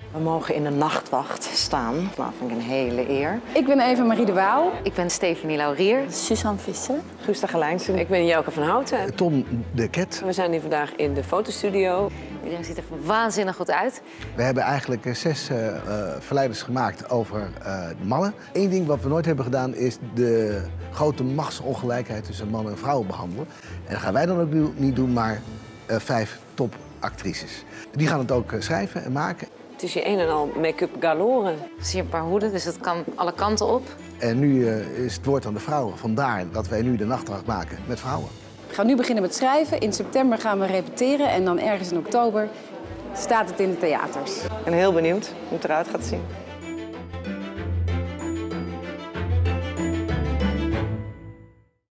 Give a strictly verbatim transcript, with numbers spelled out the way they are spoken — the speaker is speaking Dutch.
We mogen in de nachtwacht staan. Dat vind ik een hele eer. Ik ben Eva Marie de Waal. Ik ben Stephanie Laurier. Suzanne Visser. Gusta Gelijnsen. Ik ben Jelke van Houten. Tom de Ket. We zijn hier vandaag in de fotostudio. Iedereen ziet er waanzinnig goed uit. We hebben eigenlijk zes uh, uh, verleiders gemaakt over uh, mannen. Eén ding wat we nooit hebben gedaan is de grote machtsongelijkheid tussen mannen en vrouwen behandelen. En dat gaan wij dan ook niet doen, maar uh, vijf topactrices. Die gaan het ook uh, schrijven en maken. Het is hier een en al make-up galore. Ik zie een paar hoeden, dus dat kan alle kanten op. En nu uh, is het woord aan de vrouwen. Vandaar dat wij nu de nachtwacht maken met vrouwen. We gaan nu beginnen met schrijven. In september gaan we repeteren en dan ergens in oktober staat het in de theaters. Ik ben heel benieuwd hoe het eruit gaat zien.